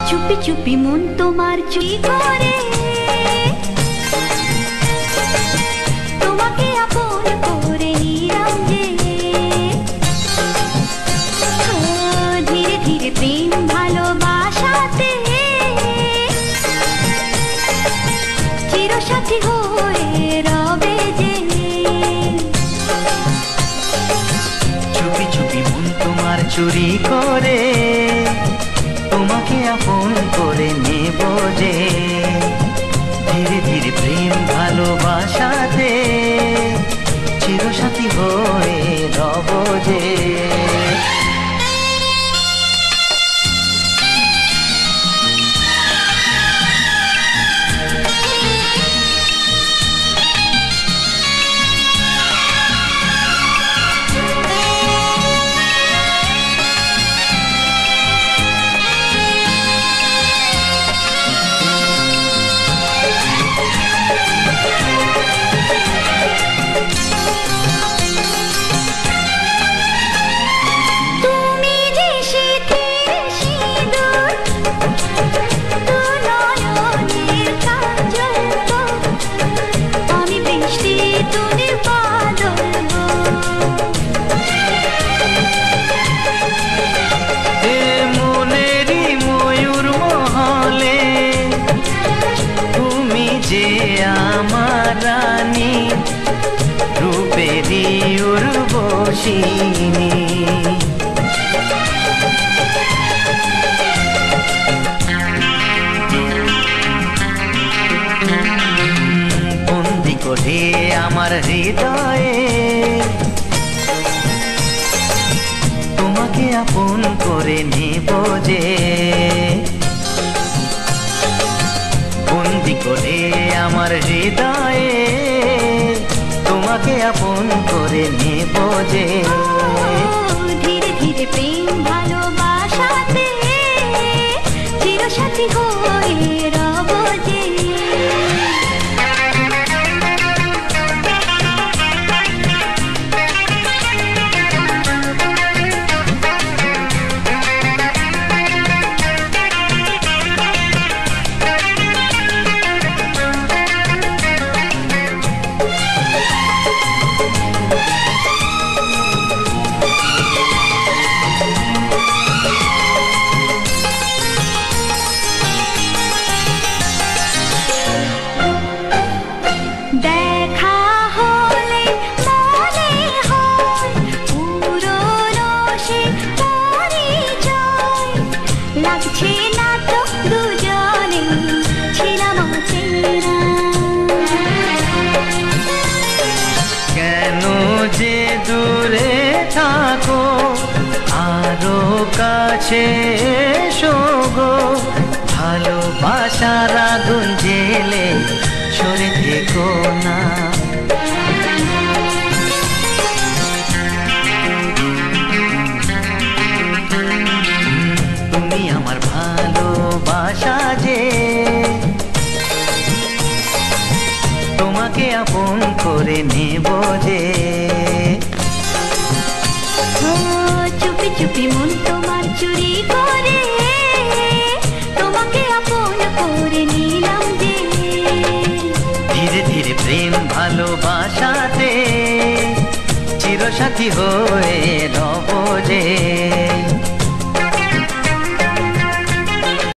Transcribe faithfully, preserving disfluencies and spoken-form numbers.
চুপি চুপি মন তোমার চুরি করে, তোমাকে আপন করে নিলাম যে। ধীরে ধীরে প্রেম ভালোবাসাতে চিরসাথী হয়ে রবে যে। চুপি চুপি মন তোমার চুরি করে, তোমাকে আপন করে নেব যে। ধীরে ধীরে প্রেম ভালোবাসাতে চিরসাথী হয়ে রব যে। আমার রানী রূপেরই উর্বশিনী, বন্দি করে আমার হৃদয়ে তোমাকে আপন করে নেব যে। বন্দি করে আমার হৃদয়ে তোমাকে আপন করে নেব যে। ধীরে ধীরে প্রেম ভালোবাসাতে চিরসাথী হয়ে রব যে। লাগছে না তো দুজনে ছিলাম চেনা, কেন যে দূরে থাকো আরো কাছে এসো গো। ভালোবাসার আগুন জেলে সরে থেকো না। আমার ভালোবাসা যে তোমাকে আপন করে নেব যে। চুপি চুপি মন তোমার চুরি করে, তোমাকে আপন করে নিলাম যে। ধীরে ধীরে প্রেম ভালোবাসাতে চিরসাথী হয়ে রব যে।